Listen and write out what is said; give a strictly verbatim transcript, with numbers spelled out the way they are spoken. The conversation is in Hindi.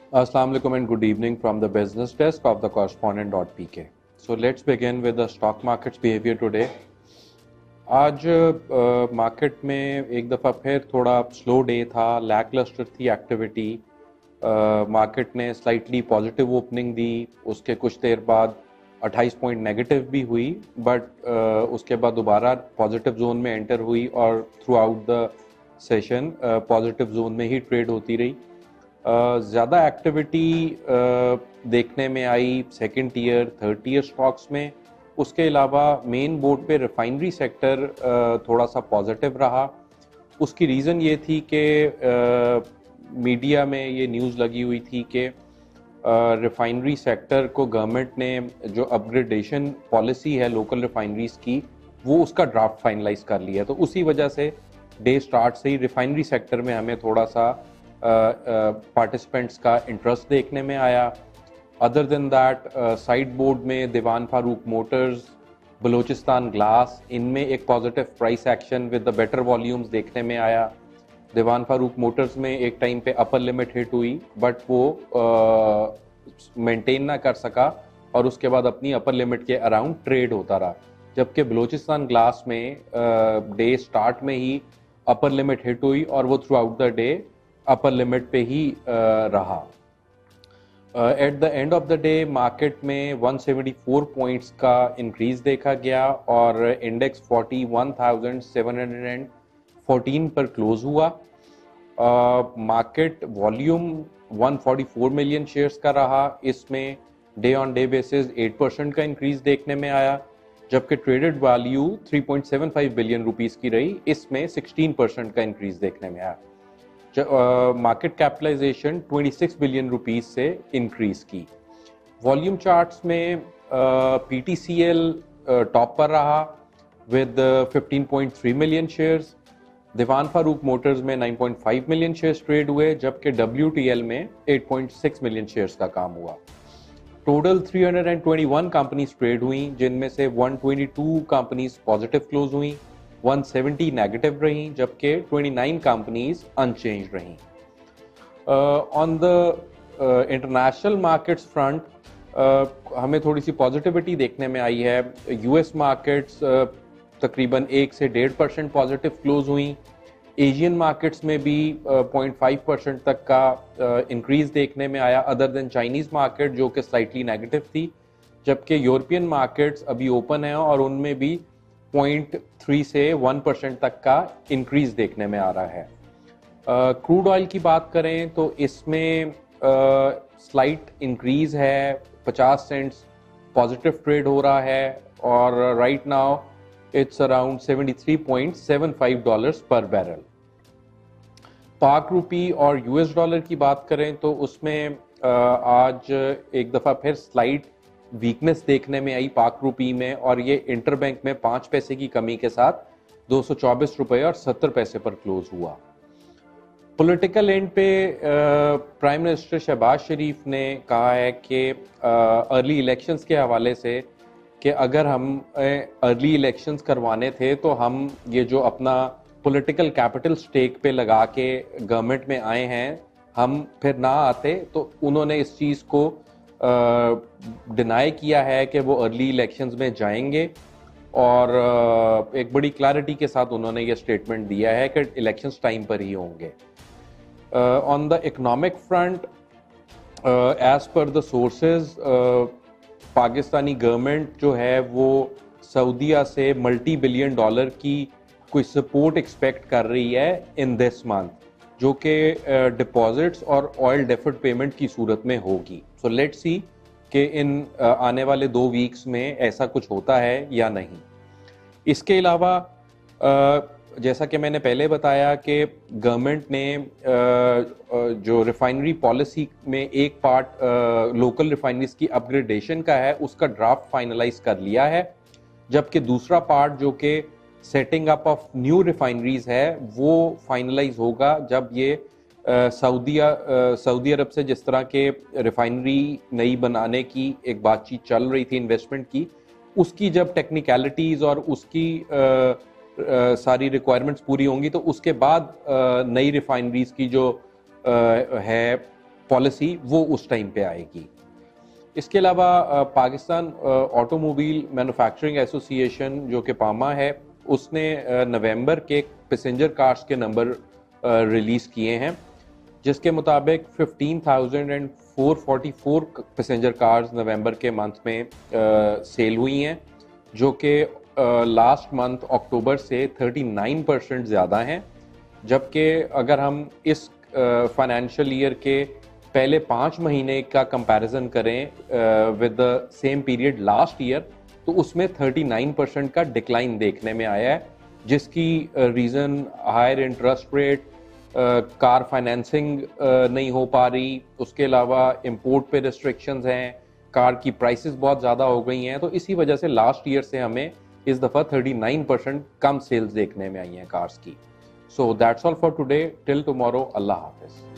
Assalamu alaikum and good evening from the business desk of the correspondent dot p k. So let's begin with the stock market's behavior today. आज मार्केट में एक दफ़ा फिर थोड़ा स्लो डे था, लैकलस्टर थी एक्टिविटी। मार्केट ने स्लाइटली पॉजिटिव ओपनिंग दी, उसके कुछ देर बाद अट्ठाईस पॉइंट नेगेटिव भी हुई, बट उसके बाद दोबारा पॉजिटिव जोन में एंटर हुई और throughout the session positive zone में ही ट्रेड होती रही। ज़्यादा एक्टिविटी देखने में आई second year third year stocks में। उसके अलावा मेन बोर्ड पे रिफाइनरी सेक्टर थोड़ा सा पॉजिटिव रहा। उसकी रीज़न ये थी कि मीडिया में ये न्यूज़ लगी हुई थी कि रिफाइनरी सेक्टर को गवर्नमेंट ने जो अपग्रेडेशन पॉलिसी है लोकल रिफाइनरीज की, वो उसका ड्राफ्ट फाइनलाइज कर लिया। तो उसी वजह से डे स्टार्ट से ही रिफाइनरी सेक्टर में हमें थोड़ा सा पार्टिसिपेंट्स uh, uh, का इंटरेस्ट देखने में आया। Other than that side board में दीवान फारूक मोटर्स, बलोचिस्तान ग्लास, इनमें एक positive price action with the better volumes देखने में आया। दीवान फारूक मोटर्स में एक टाइम पे अपर लिमिट हिट हुई, बट वो मेंटेन uh, ना कर सका और उसके बाद अपनी अपर लिमिट के अराउंड ट्रेड होता रहा। जबकि बलोचिस्तान ग्लास में डे uh, स्टार्ट में ही अपर लिमिट हिट हुई और वो throughout the day upper limit पे ही uh, रहा। At the end of the day market में एक सौ चौहत्तर पॉइंट्स का इंक्रीज देखा गया और इंडेक्स इकतालीस हज़ार सात सौ चौदह पर क्लोज हुआ। मार्केट वॉल्यूम एक सौ चौवालीस मिलियन शेयर्स का रहा। इसमें डे ऑन डे बेसिस आठ परसेंट का इंक्रीज देखने में आया, जबकि ट्रेडेड वैल्यू तीन पॉइंट सात पाँच बिलियन रुपीस की रही। इसमें सोलह परसेंट का इंक्रीज देखने में आया। मार्केट कैपिटलाइजेशन छब्बीस बिलियन रुपीस से इंक्रीज की। वॉल्यूम चार्ट्स में पीटीसीएल टॉप पर रहा विद पंद्रह पॉइंट तीन million shares. Dewan Farooq Motors में नौ पॉइंट पाँच मिलियन शेयर्स ट्रेड हुए, जबकि डब्ल्यूटीएल में आठ पॉइंट छह मिलियन शेयर्स का काम हुआ। टोटल तीन सौ इक्कीस कंपनीज ट्रेड हुई, जिनमें से एक सौ बाईस कंपनीज पॉजिटिव क्लोज हुई, एक सौ सत्तर नेगेटिव रही, जबकि उनतीस कंपनीज अनचेंज रही। On the international markets front हमें थोड़ी सी पॉजिटिविटी देखने में आई है। यूएस मार्केट्स uh, तकरीबन एक से डेढ़ परसेंट पॉजिटिव क्लोज हुई। एशियन मार्केट्स में भी पॉइंट फाइव परसेंट तक का इंक्रीज uh, देखने में आया, अदर देन चाइनीज मार्केट जो कि स्लाइटली नेगेटिव थी। जबकि यूरोपियन मार्केट्स अभी ओपन है और उनमें भी पॉइंट थ्री से वन परसेंट तक का इंक्रीज देखने में आ रहा है। क्रूड uh, ऑयल की बात करें तो इसमें स्लाइट uh, इंक्रीज है, पचास सेंट्स पॉजिटिव ट्रेड हो रहा है और राइट नाउ इट्स अराउंड तिहत्तर पॉइंट सात पाँच डॉलर्स पर बैरल। पाक रुपी और यूएस डॉलर की बात करें तो उसमें uh, आज एक दफ़ा फिर स्लाइट वीकनेस देखने में आई पाक रुपी में, और ये इंटरबैंक में पाँच पैसे की कमी के साथ दो सौ चौबीस रुपए और सत्तर पैसे पर क्लोज हुआ। पॉलिटिकल एंड पे प्राइम मिनिस्टर शहबाज शरीफ ने कहा है कि अर्ली इलेक्शंस के हवाले से कि अगर हम अर्ली इलेक्शंस करवाने थे तो हम ये जो अपना पॉलिटिकल कैपिटल स्टेक पे लगा के गवर्नमेंट में आए हैं, हम फिर ना आते। तो उन्होंने इस चीज़ को डिनाई uh, किया है कि वो अर्ली इलेक्शंस में जाएंगे और uh, एक बड़ी क्लैरिटी के साथ उन्होंने ये स्टेटमेंट दिया है कि इलेक्शंस टाइम पर ही होंगे। On the economic front, as per the sources, Pakistani government जो है वो सऊदीया से मल्टी बिलियन डॉलर की कोई सपोर्ट एक्सपेक्ट कर रही है इन दिस मंथ, जो कि डिपॉजिट्स और ऑयल डेफर्ड पेमेंट की सूरत में होगी। सो लेट्स सी कि इन uh, आने वाले दो वीक्स में ऐसा कुछ होता है या नहीं। इसके अलावा uh, जैसा कि मैंने पहले बताया कि गवर्नमेंट ने uh, uh, जो रिफाइनरी पॉलिसी में एक पार्ट लोकल रिफाइनरीज की अपग्रेडेशन का है उसका ड्राफ्ट फाइनलाइज कर लिया है, जबकि दूसरा पार्ट जो कि setting up of new refineries है वो फाइनलाइज होगा जब ये सऊदीया सऊदी अरब से जिस तरह के रिफाइनरी नई बनाने की एक बातचीत चल रही थी इन्वेस्टमेंट की, उसकी जब टेक्निकलिटीज़ और उसकी आ, आ, सारी रिक्वायरमेंट्स पूरी होंगी तो उसके बाद नई रिफाइनरीज की जो आ, है पॉलिसी वो उस टाइम पे आएगी। इसके अलावा पाकिस्तान ऑटोमोबाइल मैन्युफैक्चरिंग एसोसिएशन जो कि पामा है, उसने नवंबर के पैसेंजर कार्स के नंबर रिलीज किए हैं, जिसके मुताबिक पंद्रह हज़ार चार सौ चौवालीस पैसेंजर कार्स नवंबर के मंथ में सेल हुई हैं, जो कि लास्ट मंथ अक्टूबर से उनतालीस परसेंट ज़्यादा हैं। जबकि अगर हम इस फाइनेंशियल ईयर के पहले पाँच महीने का कंपैरिजन करें with the same period last year, तो उसमें उनतालीस परसेंट का डिक्लाइन देखने में आया है, जिसकी reason higher interest rate, car financing नहीं हो पा रही, उसके अलावा इंपोर्ट पे रिस्ट्रिक्शंस हैं, कार की प्राइसेस बहुत ज़्यादा हो गई हैं, तो इसी वजह से लास्ट ईयर से हमें इस दफ़ा उनतालीस परसेंट कम सेल्स देखने में आई हैं कार्स की। So that's all for today, till tomorrow, Allah हाफिज़।